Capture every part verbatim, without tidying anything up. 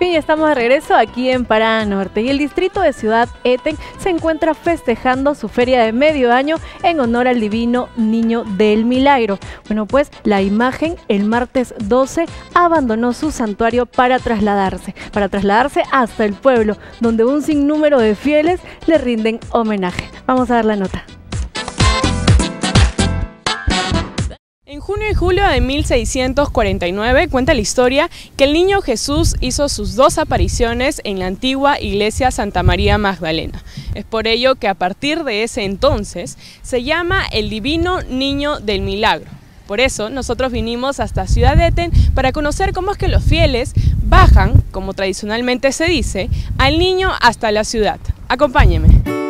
Bien, estamos de regreso aquí en Parada Norte y el distrito de Ciudad Eten se encuentra festejando su feria de medio año en honor al Divino Niño del Milagro. Bueno, pues la imagen el martes doce abandonó su santuario para trasladarse, para trasladarse hasta el pueblo, donde un sinnúmero de fieles le rinden homenaje. Vamos a dar la nota. En junio y julio de mil seiscientos cuarenta y nueve cuenta la historia que el niño Jesús hizo sus dos apariciones en la antigua iglesia Santa María Magdalena. Es por ello que a partir de ese entonces se llama el Divino Niño del Milagro. Por eso nosotros vinimos hasta Ciudad Eten para conocer cómo es que los fieles bajan, como tradicionalmente se dice, al niño hasta la ciudad. Acompáñenme.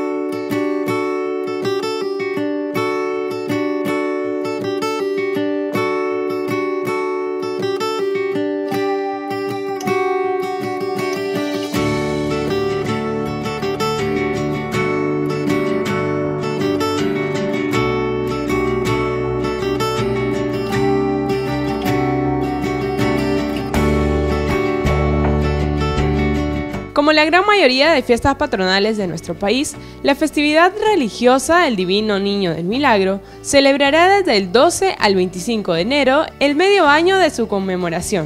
Como la gran mayoría de fiestas patronales de nuestro país, la festividad religiosa del Divino Niño del Milagro celebrará desde el doce al veinticinco de enero el medio año de su conmemoración.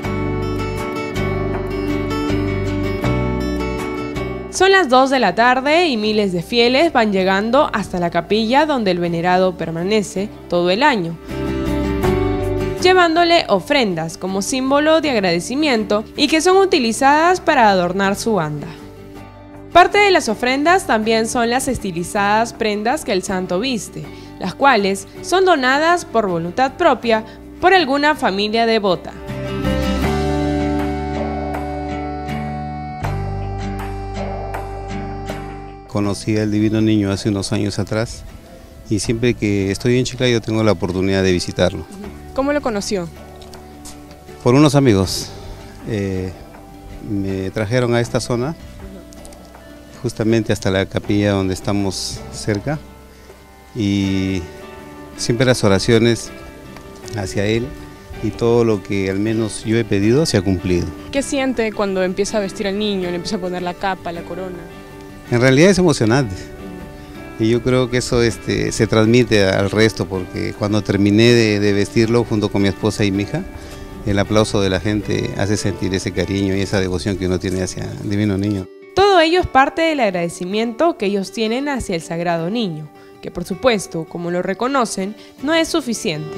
Son las dos de la tarde y miles de fieles van llegando hasta la capilla donde el venerado permanece todo el año, llevándole ofrendas como símbolo de agradecimiento y que son utilizadas para adornar su banda. Parte de las ofrendas también son las estilizadas prendas que el santo viste, las cuales son donadas por voluntad propia por alguna familia devota. Conocí al Divino Niño hace unos años atrás y siempre que estoy en Chiclayo tengo la oportunidad de visitarlo. ¿Cómo lo conoció? Por unos amigos. Eh, me trajeron a esta zona, justamente hasta la capilla donde estamos cerca, y siempre las oraciones hacia él y todo lo que al menos yo he pedido se ha cumplido. ¿Qué siente cuando empieza a vestir al niño, le empieza a poner la capa, la corona? En realidad es emocionante. Y yo creo que eso este, se transmite al resto, porque cuando terminé de, de vestirlo junto con mi esposa y mi hija, el aplauso de la gente hace sentir ese cariño y esa devoción que uno tiene hacia el Divino Niño. Todo ello es parte del agradecimiento que ellos tienen hacia el Sagrado Niño, que por supuesto, como lo reconocen, no es suficiente.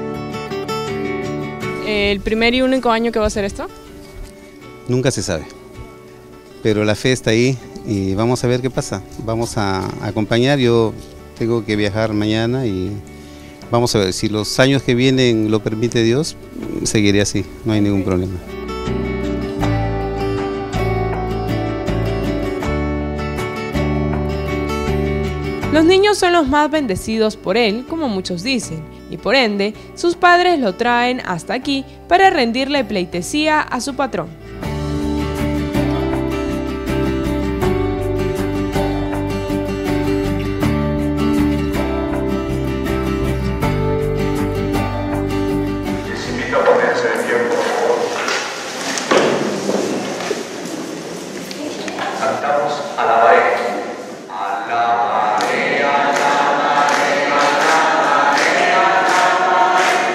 ¿El primer y único año que va a hacer esto? Nunca se sabe, pero la fe está ahí. Y vamos a ver qué pasa, vamos a acompañar, yo tengo que viajar mañana y vamos a ver, si los años que vienen lo permite Dios, seguiré así, no hay ningún problema. Los niños son los más bendecidos por él, como muchos dicen, y por ende, sus padres lo traen hasta aquí para rendirle pleitesía a su patrón. Cantamos Alabaré. Alabaré, alabaré, alabaré, alabaré,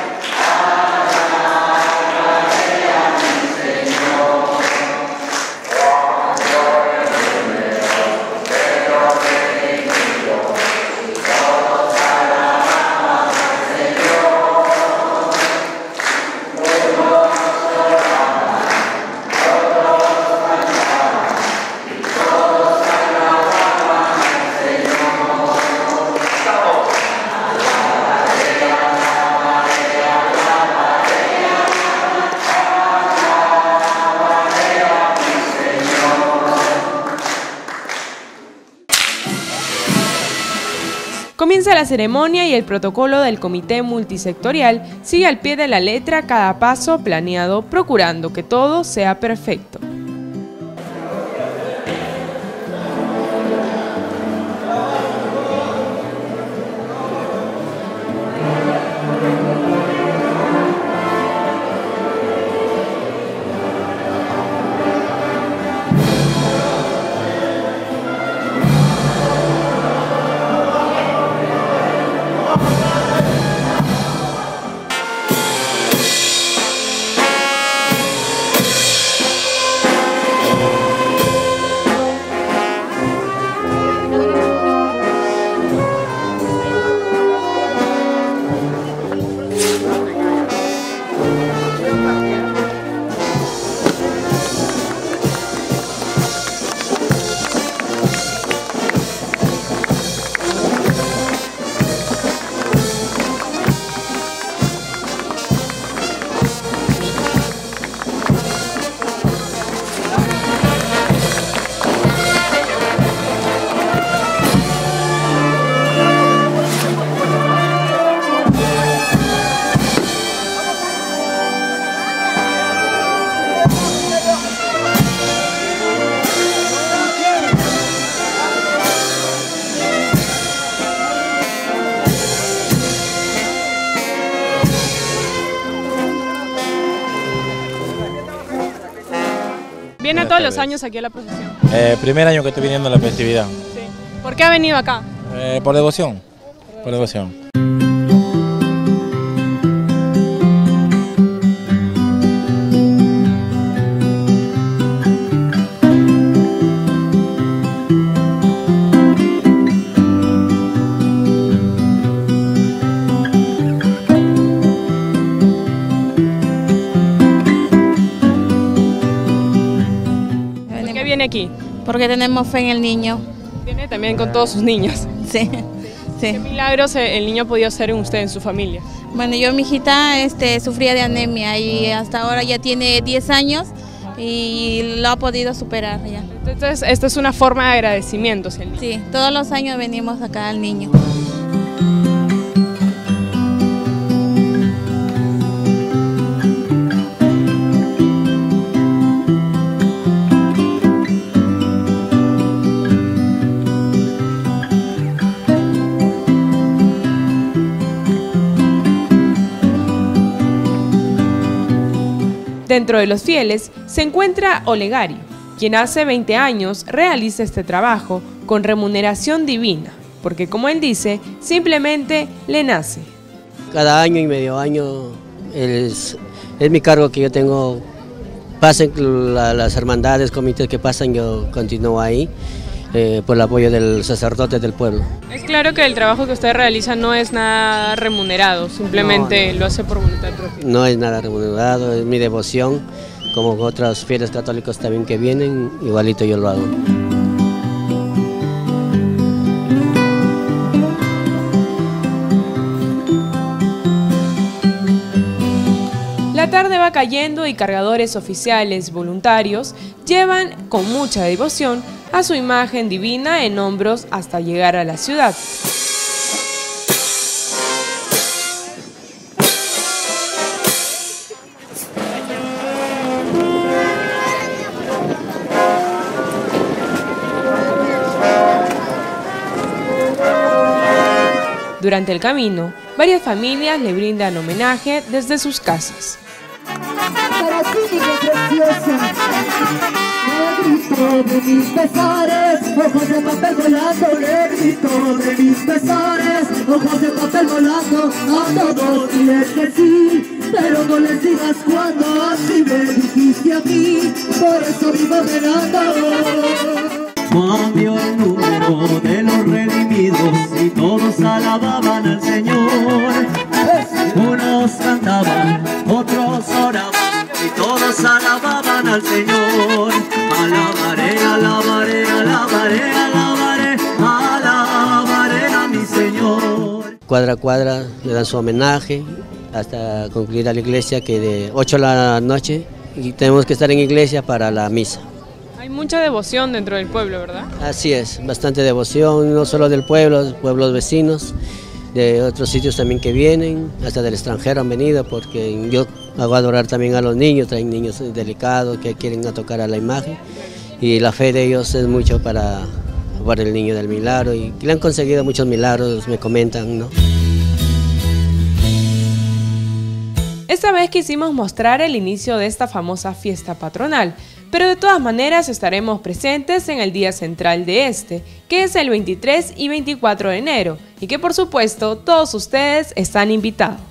alabaré a mi Señor. Cuando el número de los redimidos, y todos alabamos al Señor. Todos oraban, todos cantaban. Todos alababan al Señor. Estamos. Alabaré, alabaré, alabaré, alabaré a mi Señor. Comienza la ceremonia y el protocolo del comité multisectorial sigue al pie de la letra cada paso planeado, procurando que todo sea perfecto. ¿Viene Buenas todos los tardes. años aquí a la procesión? Eh, primer año que estoy viniendo a la festividad. Sí. ¿Por qué ha venido acá? Eh, por devoción. Por devoción. ¿Por qué viene aquí? Porque tenemos fe en el niño. Viene también con todos sus niños. Sí, ¿Qué sí. milagros eh, el niño ha podido hacer en usted, en su familia? Bueno, yo, mi hijita, este, sufría de anemia y hasta ahora ya tiene diez años y lo ha podido superar ya. Entonces, esta es una forma de agradecimiento hacia el niño. Sí, todos los años venimos acá al niño. Dentro de los fieles se encuentra Olegario, quien hace veinte años realiza este trabajo con remuneración divina, porque como él dice, simplemente le nace. Cada año y medio año es, es mi cargo que yo tengo. Pasen la- las hermandades, comités que pasan, yo continúo ahí eh, por el apoyo del sacerdote del pueblo. Es claro que el trabajo que usted realiza no es nada remunerado, simplemente No, no. lo hace por voluntad propia. No es nada remunerado, es mi devoción, como otros fieles católicos también que vienen, igualito yo lo hago. La tarde va cayendo y cargadores oficiales voluntarios llevan con mucha devoción a su imagen divina en hombros hasta llegar a la ciudad. Durante el camino, varias familias le brindan homenaje desde sus casas. Para ti, niña preciosa, negrito de mis pesares, ojos de papel volando, negrito de mis pesares, ojos de papel volando, a todos diles que sí, pero no les digas cuando así me dijiste a mí, por eso vivo velando. Cambió el número de los redimidos y todos alababan al Señor. Unos cantaban, otros oraban y todos alababan al Señor. Alabaré, alabaré, alabaré, alabaré, alabaré a mi Señor. Cuadra a cuadra le dan su homenaje hasta concluir a la iglesia, que de ocho de la noche y tenemos que estar en iglesia para la misa. Hay mucha devoción dentro del pueblo, ¿verdad? Así es, bastante devoción, no solo del pueblo, pueblos vecinos, de otros sitios también que vienen, hasta del extranjero han venido, porque yo hago adorar también a los niños, traen niños delicados que quieren a tocar a la imagen, y la fe de ellos es mucho para, para el niño del milagro, y le han conseguido muchos milagros, me comentan, ¿no? Esta vez quisimos mostrar el inicio de esta famosa fiesta patronal, pero de todas maneras estaremos presentes en el día central de este, que es el veintitrés y veinticuatro de enero, y que por supuesto todos ustedes están invitados.